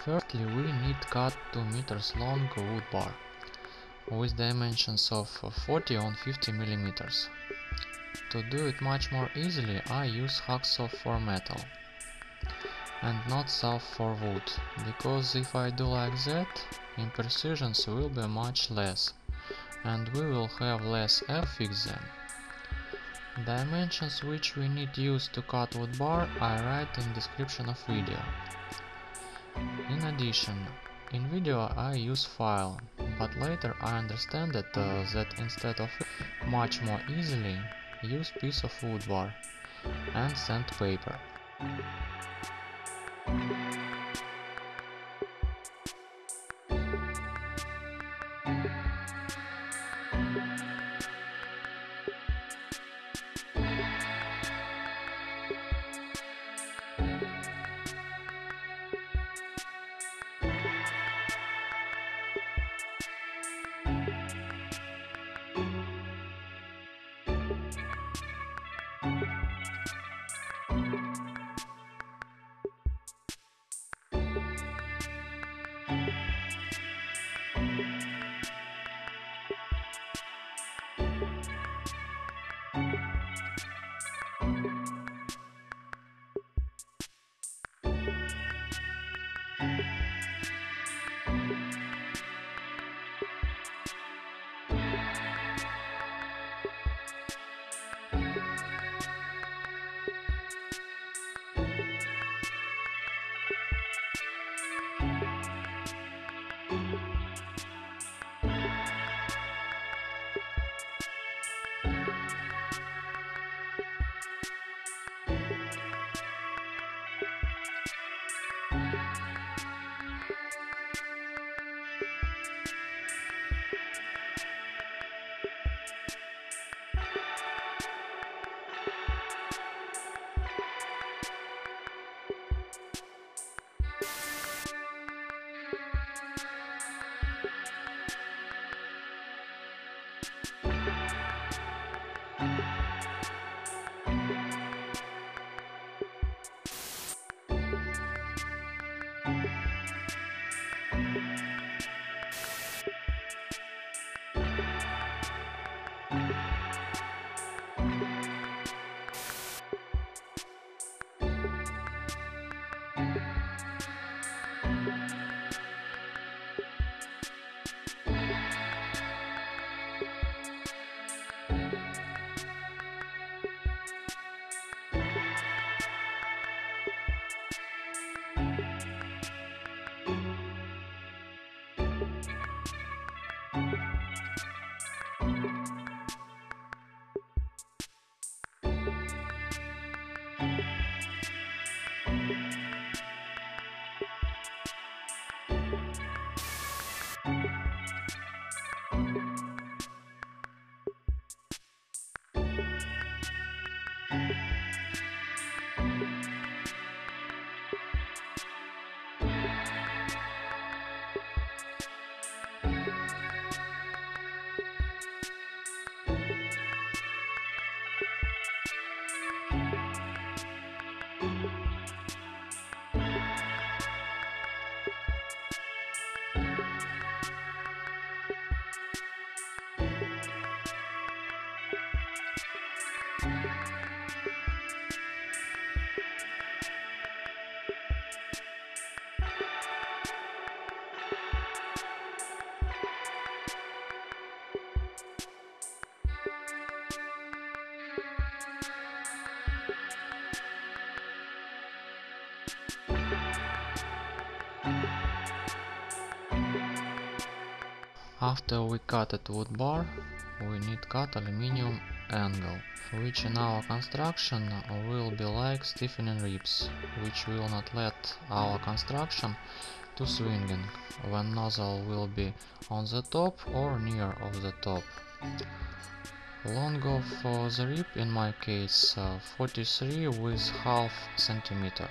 Firstly, we need cut 2 meters long wood bar with dimensions of 40 on 50 millimeters. To do it much more easily, I use hacksaw for metal and not saw for wood, because if I do like that, imprecisions will be much less and we will have less effort to fix them. Dimensions which we need use to cut wood bar I write in description of video. In addition, in video I use file, but later I understand that instead of it, much more easily use piece of wood bar and sandpaper. After we cutted wood bar, we need cut aluminium angle, which in our construction will be like stiffening ribs, which will not let our construction to swinging when nozzle will be on the top or near of the top. Long of the rib in my case 43 with half centimeter.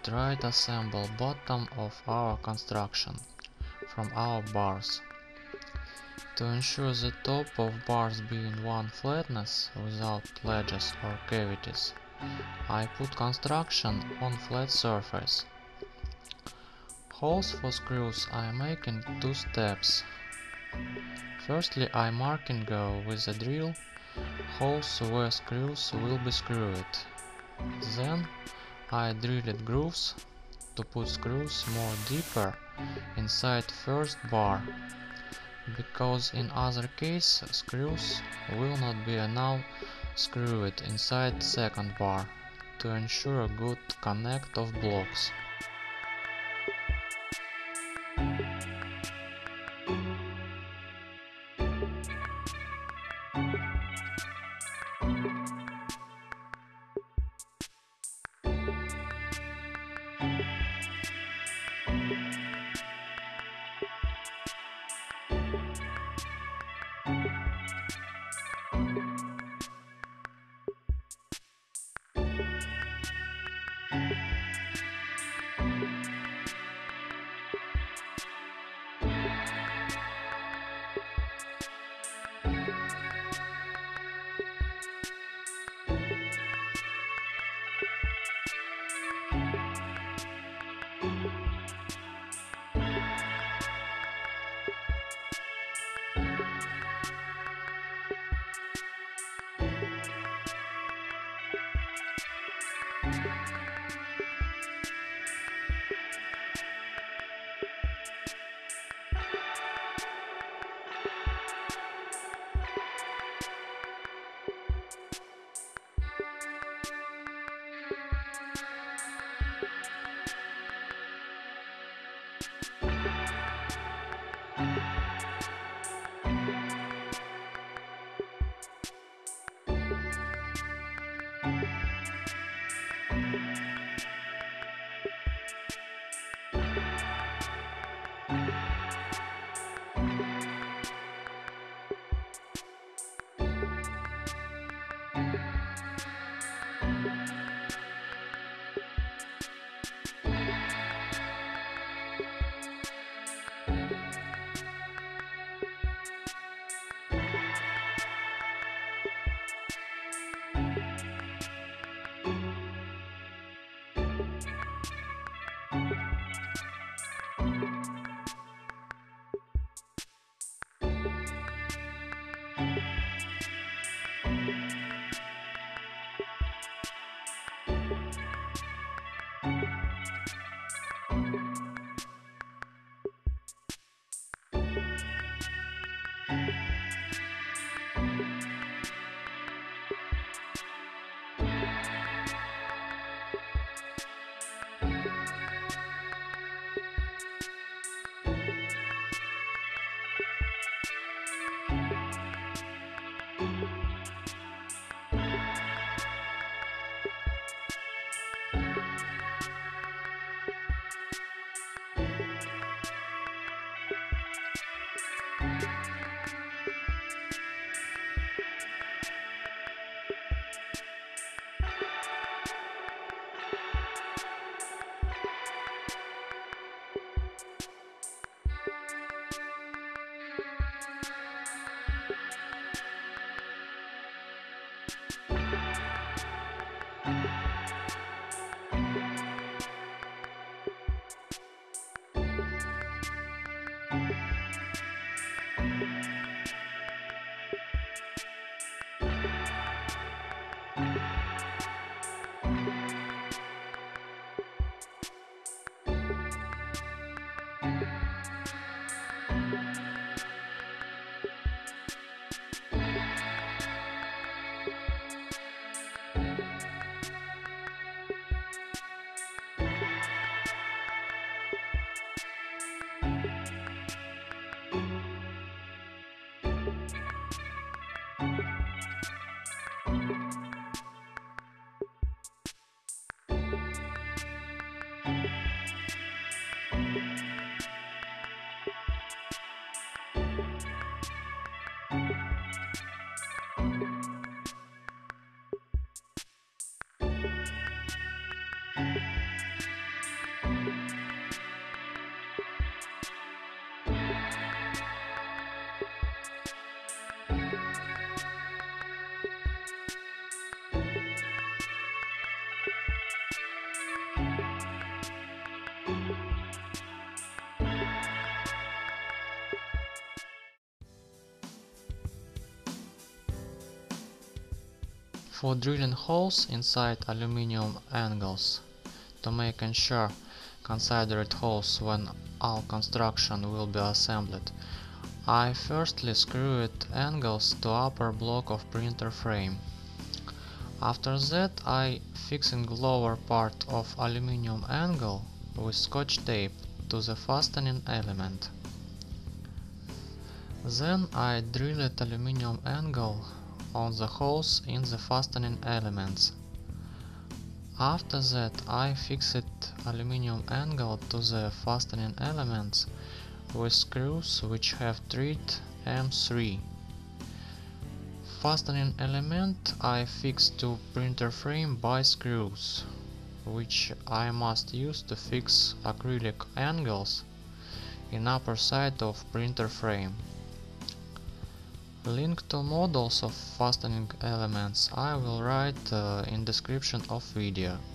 try to assemble bottom of our construction from our bars. To ensure the top of bars being one flatness without ledges or cavities, I put construction on flat surface. Holes for screws I make in two steps. Firstly, I mark and go with a drill holes where screws will be screwed. Then I drilled grooves to put screws more deeper inside first bar, because in other case screws will not be now screwed inside second bar, to ensure a good connect of blocks. For drilling holes inside aluminium angles, to make ensure considerate holes when all construction will be assembled, I firstly screwed angles to upper block of printer frame. After that I fixing lower part of aluminium angle with scotch tape to the fastening element. Then I drilled aluminium angle on the holes in the fastening elements. After that I fixed aluminium angle to the fastening elements with screws which have thread M3. Fastening element I fixed to printer frame by screws, which I must use to fix acrylic angles in upper side of printer frame. Link to models of fastening elements I will write in description of video.